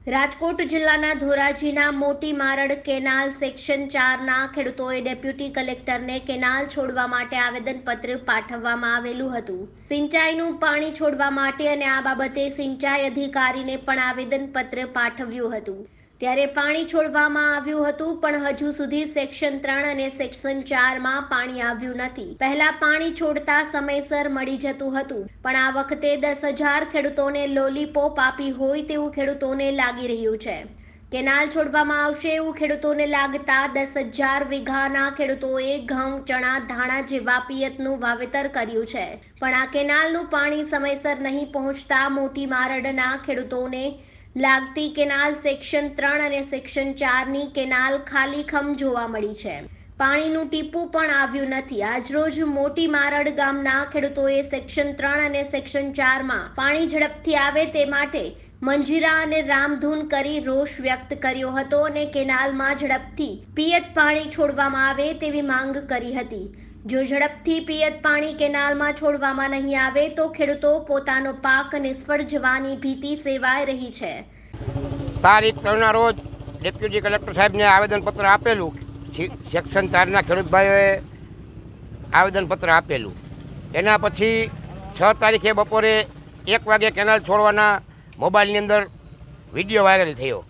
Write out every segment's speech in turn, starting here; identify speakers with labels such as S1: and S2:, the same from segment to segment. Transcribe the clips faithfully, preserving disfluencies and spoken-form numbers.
S1: રાજકોટ જિલ્લાના ધોરાજીના મોટી મારડ canal section ચારના ખેડૂતોએ ડેપ્યુટી કલેક્ટરને કેનાલ છોડવા માટે આવેદનપત્ર પાઠવવામાં આવેલું હતું। સિંચાઈનું પાણી છોડવા માટે અને આ બાબતે સિંચાઈ અધિકારીને પણ આવેદનપત્ર પાઠવ્યું હતું। ત્યારે પાણી છોડવામાં આવ્યું હતું, પણ હજુ સુધી સેક્શન ત્રણ અને સેક્શન ચારમાં પાણી આવ્યું નથી। પહેલા પાણી છોડતા સમયસર મળી જતું હતું, પણ આ વખતે દસ હજાર ખેડૂતોને લોલીપોપ આપી હોય તેવું ખેડૂતોને લાગી રહ્યું છે। કેનાલ છોડવામાં આવશે એવું ખેડૂતોને લાગતા દસ હજાર વીઘાના ખેડૂતોએ ઘઉં, ચણા, ધાણા જેવા પિયતનું વાવેતર કર્યું છે, પણ આ કેનાલનું પાણી સમયસર નહીં પહોંચતા મોટી મારડના ખેડૂતોને લાગતી કેનાલ સેક્શન ત્રણ અને સેક્શન ચારની કેનાલ ખાલીખમ જોવા મળી છે। પાણીનું ટીપું પણ આવ્યું નથી। આજરોજ મોટી મારડ ગામના ખેડૂતોએ સેક્શન ત્રણ અને સેક્શન ચારમાં પાણી ઝડપથી આવે તે માટે મંજીરા અને રામધૂન કરી રોષ વ્યક્ત કર્યો હતો અને કેનાલમાં ઝડપથી પિયત પાણી છોડવામાં આવે તેવી માંગ કરી હતી। જો ઝડપથી પિયત પાણી કેનાલમાં છોડવામાં નહીં આવે તો ખેડૂતો પોતાનો પાક નિષ્ફળ જવાની ભીતિ સેવાઈ રહી છે।
S2: તારીખ ત્રણના રોજ ડેપ્યુટી કલેક્ટર સાહેબને આવેદનપત્ર આપેલું। સેક્શન ચારના ખેડૂત ભાઈઓએ આવેદનપત્ર આપેલું। એના પછી છ તારીખે બપોરે એક વાગે કેનાલ છોડવાના મોબાઈલની અંદર વિડીયો વાયરલ થયો।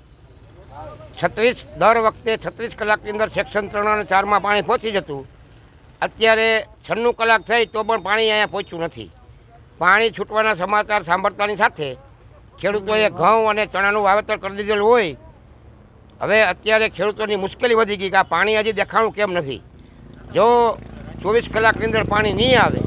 S2: છત્રીસ દર વખતે છત્રીસ કલાકની અંદર સેક્શન ત્રણ અને ચારમાં પાણી પહોંચી જતું। અત્યારે છન્નું કલાક થઈ તો પણ પાણી અહીંયા પહોંચ્યું નથી। પાણી છૂટવાના સમાચાર સાંભળતાની સાથે ખેડૂતોએ ઘઉં અને ચણાનું વાવેતર કરી દીધેલું હોય। હવે અત્યારે ખેડૂતોની મુશ્કેલી વધી ગઈ કે આ પાણી હજી દેખાણું કેમ નથી। જો ચોવીસ કલાકની અંદર પાણી નહીં આવે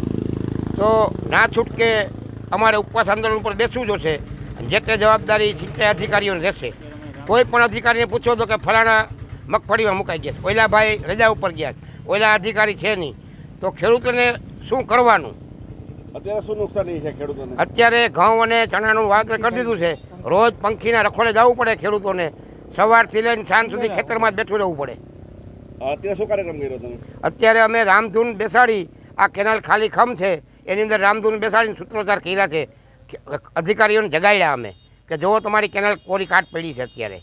S2: તો ના છૂટકે અમારે ઉપવાસ આંદોલન ઉપર બેસવું જોશે। જે તે જવાબદારી સિંચાઈ અધિકારીઓને રહેશે। કોઈ પણ અધિકારીને પૂછો તો કે ફલાણા મગફળીમાં મુકાઈ ગયા, ઓલા ભાઈ રજા ઉપર ગયા, ઓલા અધિકારી છે નહીં, તો ખેડૂતોને શું કરવાનું?
S3: અત્યારે શું નુકસાની છે ખેડૂતોને?
S2: અત્યારે ઘઉં અને ચણાનું વાવેતર કરી દીધું છે। રોજ પંખીના રખોડે જવું પડે ખેડૂતોને। સવારથી લઈને સાંજ સુધી ખેતરમાં જ બેઠું રહેવું પડે।
S3: અત્યારે શું કાર્યક્રમ કર્યો તમે?
S2: અત્યારે અમે રામધૂન બેસાડી, આ કેનાલ ખાલી ખમ છે એની અંદર રામધૂન બેસાડીને સૂત્રોચ્ચાર કર્યા છે। અધિકારીઓને જગાડ્યા અમે કે જો તમારી કેનાલ કોરી કાટ પડી છે। અત્યારે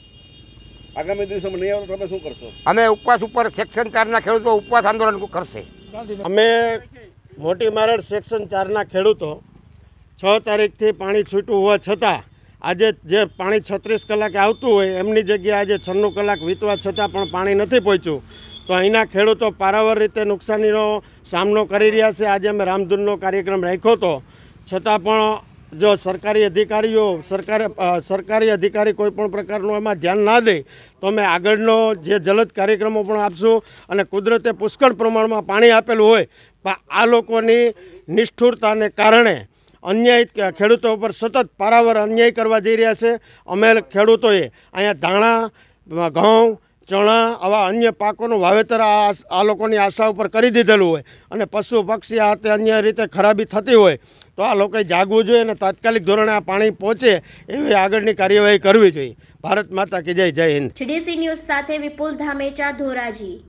S3: આગામી દિવસોમાં નહીં આવે તો તમે શું કરશો?
S2: અમે ઉપવાસ ઉપર સેક્શન ચારના ખેડૂતો ઉપવાસ આંદોલન કરશે।
S4: અમે મોટી મારડ સેક્શન ચારના ખેડૂતો છ તારીખથી પાણી છૂટું હોવા છતાં આજે જે પાણી છત્રીસ કલાકે આવતું હોય એમની જગ્યાએ આજે છન્નું કલાક વીતવા છતાં પણ પાણી નથી પહોંચ્યું, તો અહીંના ખેડૂતો પારાવાર રીતે નુકસાનીનો સામનો કરી રહ્યા છે। આજે અમે રામધૂનનો કાર્યક્રમ રાખ્યો હતો, છતાં પણ જો સરકારી અધિકારીઓ સરકારે સરકારી અધિકારી કોઈ પણ પ્રકારનું એમાં ધ્યાન ના દે તો અમે આગળનો જે જલદ કાર્યક્રમો પણ આપશું। અને કુદરતે પુષ્કળ પ્રમાણમાં પાણી આપેલું હોય પણ આ લોકોની નિષ્ઠુરતાને કારણે અન્યાય ખેડૂતો પર સતત પારાવાર અન્યાય કરવા જઈ રહ્યા છે। અમે ખેડૂતોએ અહીંયા ધાણા, ઘઉં, ચણા આવા અન્ય પાકોનું વાવેતર આ આ લોકોની આશા ઉપર કરી દીધેલું હોય અને પશુ પક્ષી આ તે અન્ય રીતે ખરાબી થતી હોય તો આ લોકોએ જાગવું જોઈએ અને તાત્કાલિક ધોરણે આ પાણી પહોંચે એવી આગળની કાર્યવાહી કરવી જોઈએ। ભારત માતા કી જય। જય હિન્દ।
S1: ટીડીસી ન્યૂઝ સાથે વિપુલ ધામેચા, ધોરાજી।